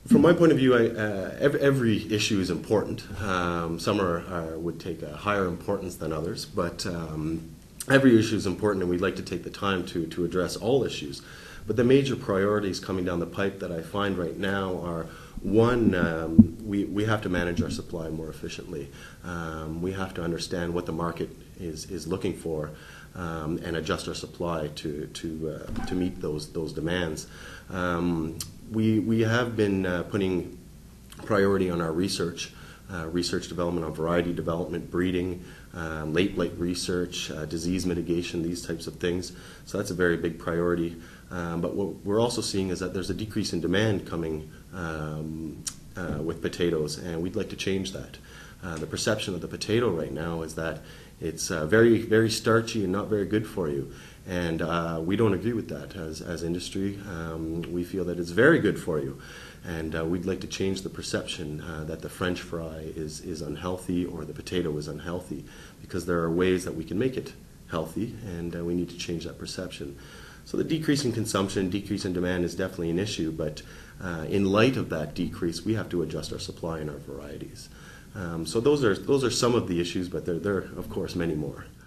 From my point of view, every issue is important. Some would take a higher importance than others, but every issue is important, and we'd like to take the time to address all issues. But the major priorities coming down the pipe that I find right now are, one, we have to manage our supply more efficiently. We have to understand what the market is looking for and adjust our supply to meet those demands. We have been putting priority on our research development, on variety development, breeding, late blight research, disease mitigation, these types of things. So that's a very big priority. But what we're also seeing is that there's a decrease in demand coming with potatoes, and we'd like to change that. The perception of the potato right now is that it's very, very starchy and not very good for you. And we don't agree with that as industry. We feel that it's very good for you. And we'd like to change the perception that the French fry is unhealthy or the potato is unhealthy, because there are ways that we can make it healthy, and we need to change that perception. So the decrease in consumption, decrease in demand is definitely an issue, but in light of that decrease, we have to adjust our supply and our varieties. So those are some of the issues, but there are, of course, many more.